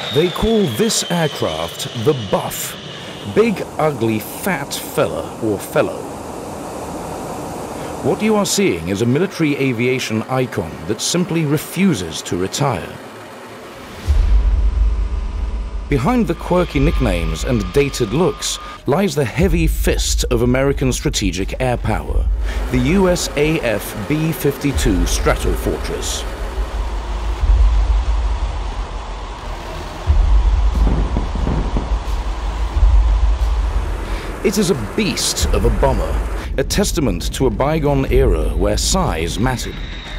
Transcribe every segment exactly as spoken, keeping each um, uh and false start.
They call this aircraft the Buff, big, ugly, fat fella or fellow. What you are seeing is a military aviation icon that simply refuses to retire. Behind the quirky nicknames and dated looks lies the heavy fist of American strategic air power, the U S A F B fifty-two Stratofortress. It is a beast of a bomber, a testament to a bygone era where size mattered.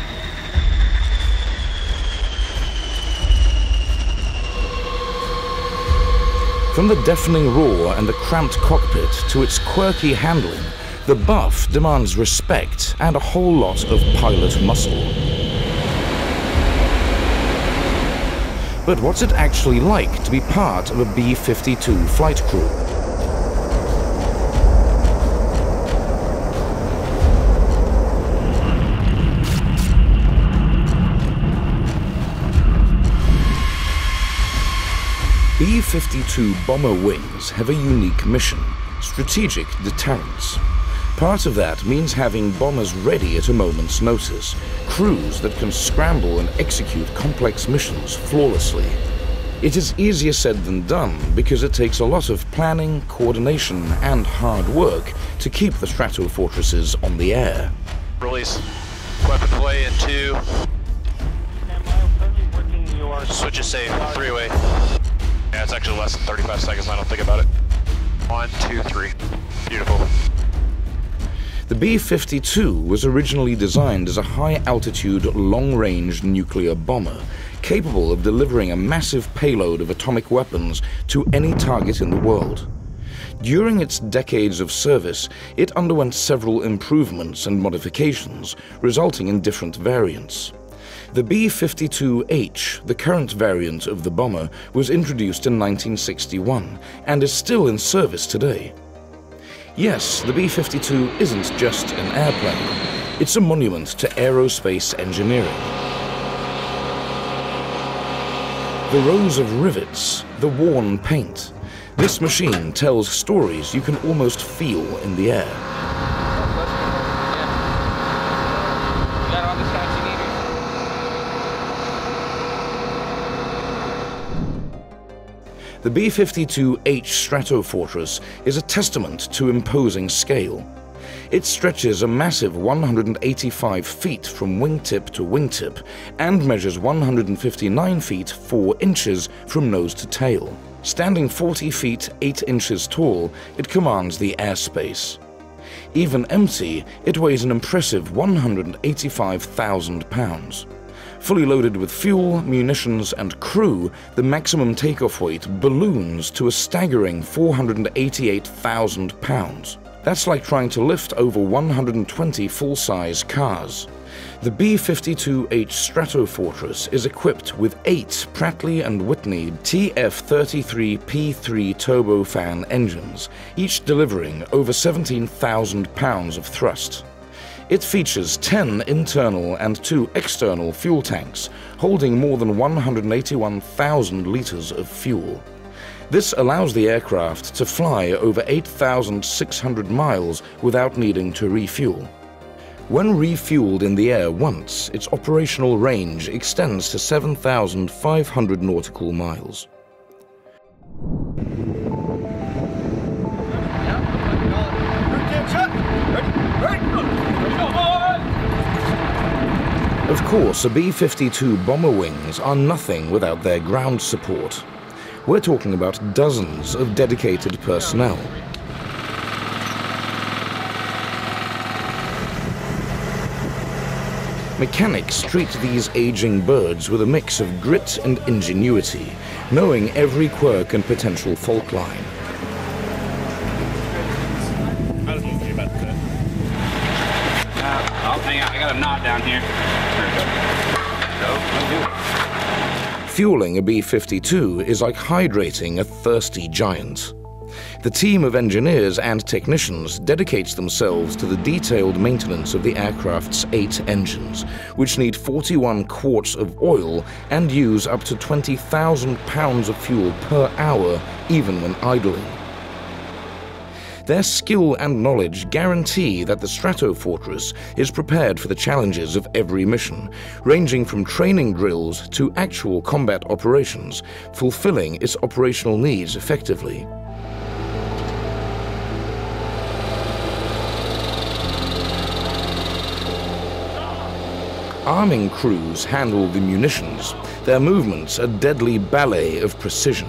From the deafening roar and the cramped cockpit to its quirky handling, the Buff demands respect and a whole lot of pilot muscle. But what's it actually like to be part of a B fifty-two flight crew? B fifty-two bomber wings have a unique mission: strategic deterrence. Part of that means having bombers ready at a moment's notice, crews that can scramble and execute complex missions flawlessly. It is easier said than done because it takes a lot of planning, coordination, and hard work to keep the Stratofortresses on the air. Release. Weapon play in two. Switch is safe. Three-way. Yeah, it's actually less than thirty-five seconds, I don't think about it. One, two, three. Beautiful. The B fifty-two was originally designed as a high-altitude, long-range nuclear bomber, capable of delivering a massive payload of atomic weapons to any target in the world. During its decades of service, it underwent several improvements and modifications, resulting in different variants. The B fifty-two H, the current variant of the bomber, was introduced in nineteen sixty-one and is still in service today. Yes, the B fifty-two isn't just an airplane. It's a monument to aerospace engineering. The rows of rivets, the worn paint. This machine tells stories you can almost feel in the air. The B fifty-two H Stratofortress is a testament to imposing scale. It stretches a massive one hundred eighty-five feet from wingtip to wingtip and measures one hundred fifty-nine feet four inches from nose to tail. Standing forty feet eight inches tall, it commands the airspace. Even empty, it weighs an impressive one hundred eighty-five thousand pounds. Fully loaded with fuel, munitions, and crew, the maximum takeoff weight balloons to a staggering four hundred eighty-eight thousand pounds. That's like trying to lift over one hundred twenty full-size cars. The B fifty-two H Stratofortress is equipped with eight Pratt and Whitney T F thirty-three P three turbofan engines, each delivering over seventeen thousand pounds of thrust. It features ten internal and two external fuel tanks, holding more than one hundred eighty-one thousand liters of fuel. This allows the aircraft to fly over eight thousand six hundred miles without needing to refuel. When refueled in the air once, its operational range extends to seven thousand five hundred nautical miles. Of course, a B fifty-two bomber wings are nothing without their ground support. We're talking about dozens of dedicated personnel. Mechanics treat these aging birds with a mix of grit and ingenuity, knowing every quirk and potential fault line. Oh, hang on, I got a knot down here. Fueling a B fifty-two is like hydrating a thirsty giant. The team of engineers and technicians dedicates themselves to the detailed maintenance of the aircraft's eight engines, which need forty-one quarts of oil and use up to twenty thousand pounds of fuel per hour, even when idling. Their skill and knowledge guarantee that the Stratofortress is prepared for the challenges of every mission, ranging from training drills to actual combat operations, fulfilling its operational needs effectively. Arming crews handle the munitions, their movements a deadly ballet of precision.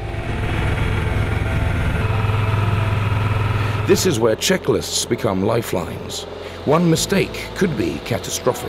This is where checklists become lifelines. One mistake could be catastrophic.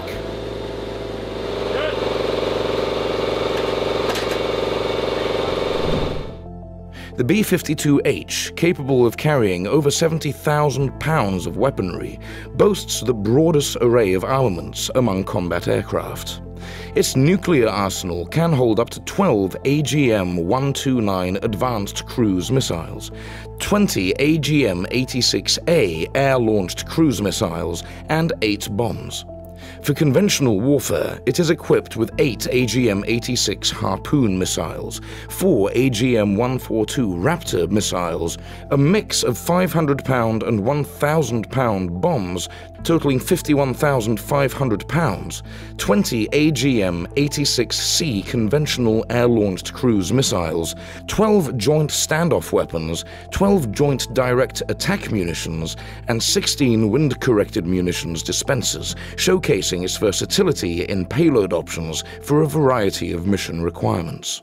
The B fifty-two H, capable of carrying over seventy thousand pounds of weaponry, boasts the broadest array of armaments among combat aircraft. Its nuclear arsenal can hold up to twelve A G M one twenty-nine advanced cruise missiles, twenty A G M eighty-six A air-launched cruise missiles, and eight bombs. For conventional warfare, it is equipped with eight A G M eighty-six Harpoon missiles, four A G M one forty-two Raptor missiles, a mix of five hundred pound and one thousand pound bombs totaling fifty-one thousand five hundred pounds, twenty A G M eighty-six C conventional air-launched cruise missiles, twelve joint standoff weapons, twelve joint direct attack munitions, and sixteen wind-corrected munitions dispensers, showcasing its versatility in payload options for a variety of mission requirements.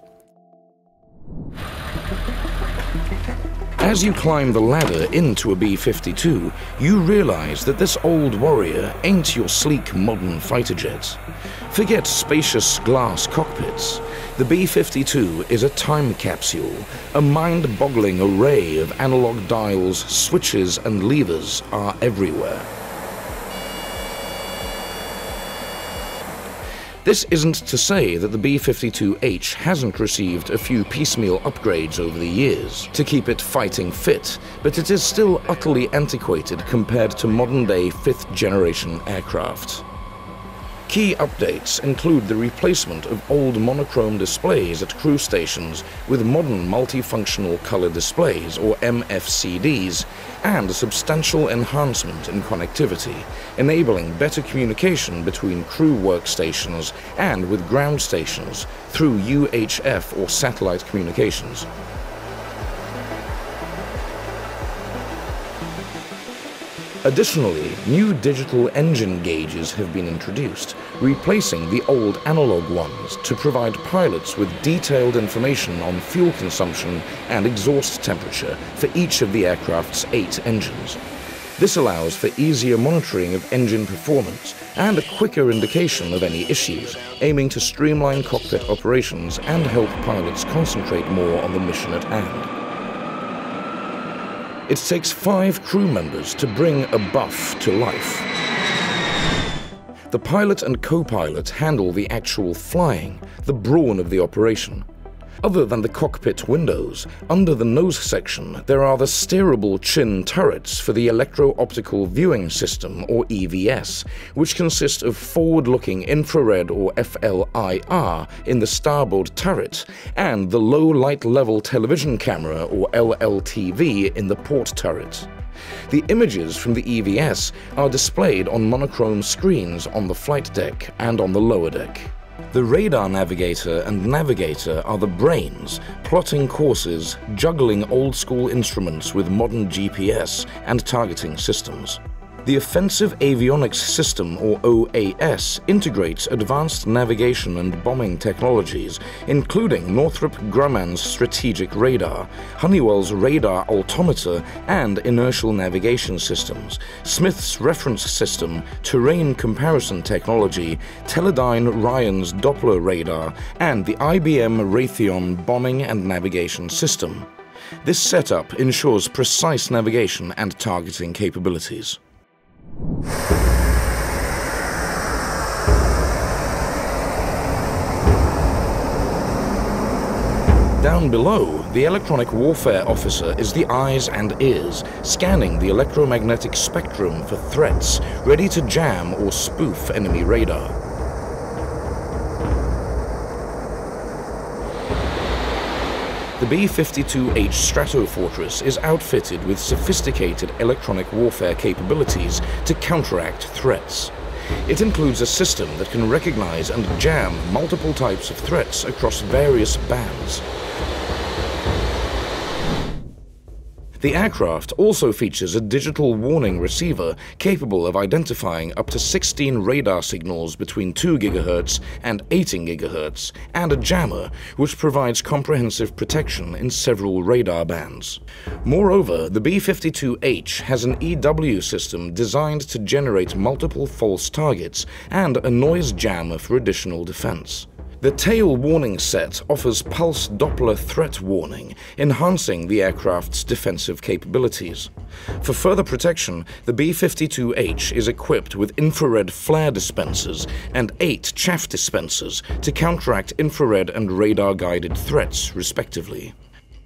As you climb the ladder into a B fifty-two, you realize that this old warrior ain't your sleek modern fighter jet. Forget spacious glass cockpits. The B fifty-two is a time capsule, a mind-boggling array of analog dials, switches, and levers are everywhere. This isn't to say that the B fifty-two H hasn't received a few piecemeal upgrades over the years to keep it fighting fit, but it is still utterly antiquated compared to modern-day fifth-generation aircraft. Key updates include the replacement of old monochrome displays at crew stations with modern multifunctional color displays, or M F C Ds, and a substantial enhancement in connectivity, enabling better communication between crew workstations and with ground stations through U H F or satellite communications. Additionally, new digital engine gauges have been introduced, replacing the old analog ones to provide pilots with detailed information on fuel consumption and exhaust temperature for each of the aircraft's eight engines. This allows for easier monitoring of engine performance and a quicker indication of any issues, aiming to streamline cockpit operations and help pilots concentrate more on the mission at hand. It takes five crew members to bring a buff to life. The pilot and co-pilot handle the actual flying, the brawn of the operation. Other than the cockpit windows, under the nose section there are the steerable chin turrets for the electro-optical viewing system, or E V S, which consist of forward-looking infrared or F L I R in the starboard turret, and the low light level television camera, or L L T V, in the port turret. The images from the E V S are displayed on monochrome screens on the flight deck and on the lower deck. The radar navigator and navigator are the brains, plotting courses, juggling old-school instruments with modern G P S and targeting systems. The Offensive Avionics System, or O A S, integrates advanced navigation and bombing technologies, including Northrop Grumman's strategic radar, Honeywell's radar altimeter and inertial navigation systems, Smith's reference system, terrain comparison technology, Teledyne Ryan's Doppler radar, and the I B M Raytheon bombing and navigation system. This setup ensures precise navigation and targeting capabilities. Down below, the electronic warfare officer is the eyes and ears, scanning the electromagnetic spectrum for threats, ready to jam or spoof enemy radar. The B fifty-two H Stratofortress is outfitted with sophisticated electronic warfare capabilities to counteract threats. It includes a system that can recognize and jam multiple types of threats across various bands. The aircraft also features a digital warning receiver capable of identifying up to sixteen radar signals between two gigahertz and eighteen gigahertz, and a jammer which provides comprehensive protection in several radar bands. Moreover, the B fifty-two H has an E W system designed to generate multiple false targets and a noise jammer for additional defense. The tail warning set offers pulse Doppler threat warning, enhancing the aircraft's defensive capabilities. For further protection, the B fifty-two H is equipped with infrared flare dispensers and eight chaff dispensers to counteract infrared and radar-guided threats, respectively.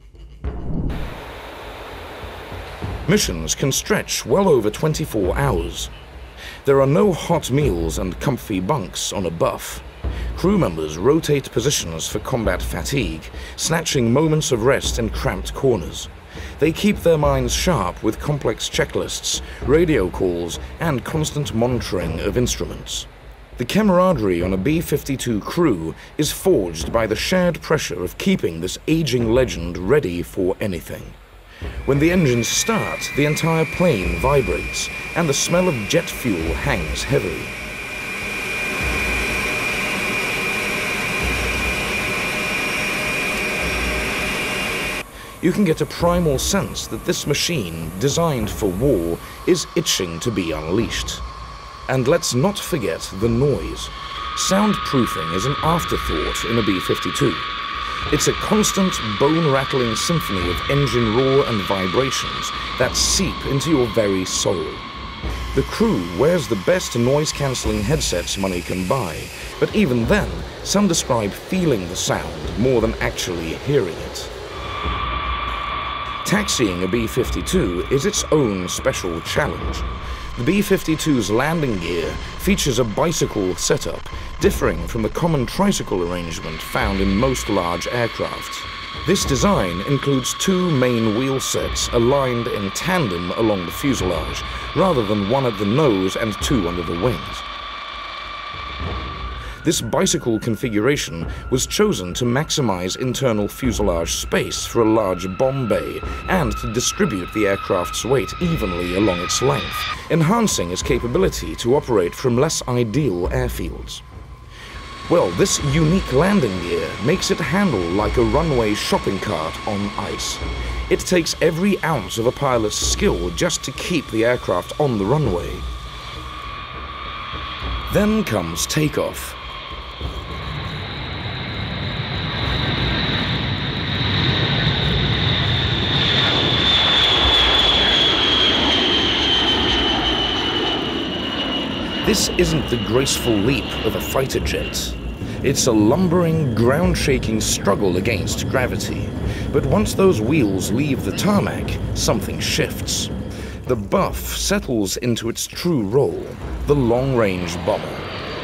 Missions can stretch well over twenty-four hours. There are no hot meals and comfy bunks on a buff. Crew members rotate positions for combat fatigue, snatching moments of rest in cramped corners. They keep their minds sharp with complex checklists, radio calls, and constant monitoring of instruments. The camaraderie on a B fifty-two crew is forged by the shared pressure of keeping this aging legend ready for anything. When the engines start, the entire plane vibrates, and the smell of jet fuel hangs heavily. You can get a primal sense that this machine, designed for war, is itching to be unleashed. And let's not forget the noise. Soundproofing is an afterthought in a B fifty-two. It's a constant, bone-rattling symphony of engine roar and vibrations that seep into your very soul. The crew wears the best noise-cancelling headsets money can buy, but even then, some describe feeling the sound more than actually hearing it. Taxiing a B fifty-two is its own special challenge. The B fifty-two's landing gear features a bicycle setup, differing from the common tricycle arrangement found in most large aircraft. This design includes two main wheel sets aligned in tandem along the fuselage, rather than one at the nose and two under the wings. This bicycle configuration was chosen to maximize internal fuselage space for a large bomb bay and to distribute the aircraft's weight evenly along its length, enhancing its capability to operate from less ideal airfields. Well, this unique landing gear makes it handle like a runway shopping cart on ice. It takes every ounce of a pilot's skill just to keep the aircraft on the runway. Then comes takeoff. This isn't the graceful leap of a fighter jet. It's a lumbering, ground-shaking struggle against gravity. But once those wheels leave the tarmac, something shifts. The buff settles into its true role, the long-range bomber.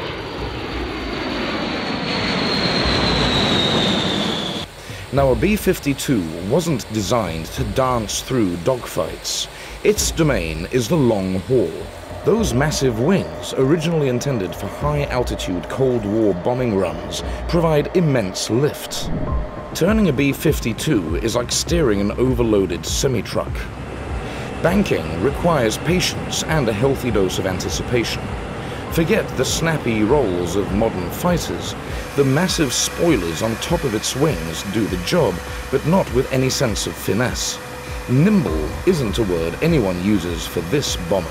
Now, a B fifty-two wasn't designed to dance through dogfights. Its domain is the long haul. Those massive wings, originally intended for high-altitude Cold War bombing runs, provide immense lift. Turning a B fifty-two is like steering an overloaded semi-truck. Banking requires patience and a healthy dose of anticipation. Forget the snappy rolls of modern fighters. The massive spoilers on top of its wings do the job, but not with any sense of finesse. Nimble isn't a word anyone uses for this bomber.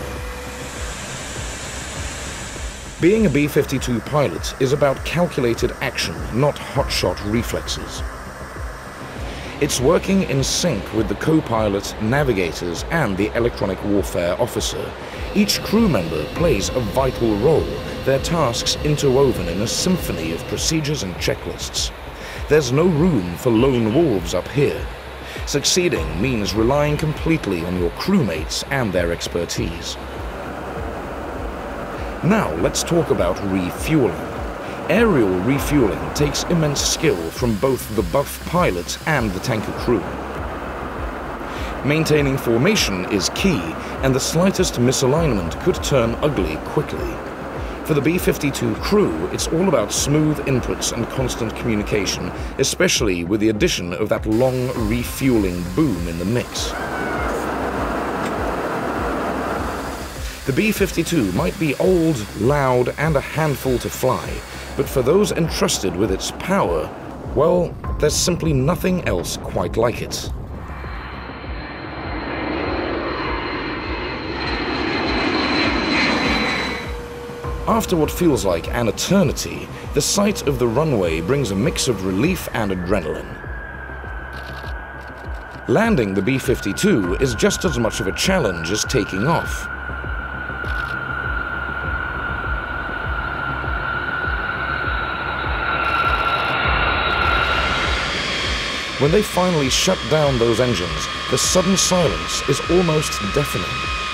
Being a B fifty-two pilot is about calculated action, not hotshot reflexes. It's working in sync with the copilot, navigators, and the electronic warfare officer. Each crew member plays a vital role, their tasks interwoven in a symphony of procedures and checklists. There's no room for lone wolves up here. Succeeding means relying completely on your crewmates and their expertise. Now let's talk about refueling. Aerial refueling takes immense skill from both the buff pilot and the tanker crew. Maintaining formation is key, and the slightest misalignment could turn ugly quickly. For the B fifty-two crew, it's all about smooth inputs and constant communication, especially with the addition of that long refueling boom in the mix. The B fifty-two might be old, loud, and a handful to fly, but for those entrusted with its power, well, there's simply nothing else quite like it. After what feels like an eternity, the sight of the runway brings a mix of relief and adrenaline. Landing the B fifty-two is just as much of a challenge as taking off. When they finally shut down those engines, the sudden silence is almost deafening.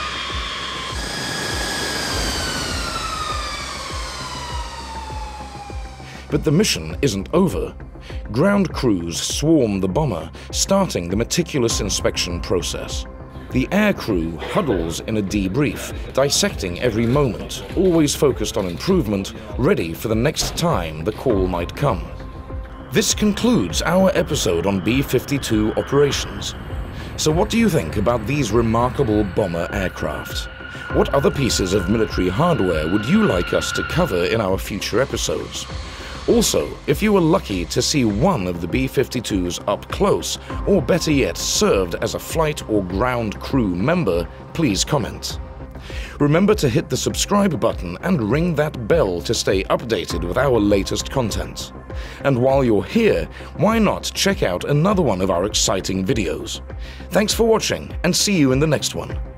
But the mission isn't over. Ground crews swarm the bomber, starting the meticulous inspection process. The air crew huddles in a debrief, dissecting every moment, always focused on improvement, ready for the next time the call might come. This concludes our episode on B fifty-two operations. So what do you think about these remarkable bomber aircraft? What other pieces of military hardware would you like us to cover in our future episodes? Also, if you were lucky to see one of the B fifty-twos up close, or better yet, served as a flight or ground crew member, please comment. Remember to hit the subscribe button and ring that bell to stay updated with our latest content. And while you're here, why not check out another one of our exciting videos? Thanks for watching, and see you in the next one.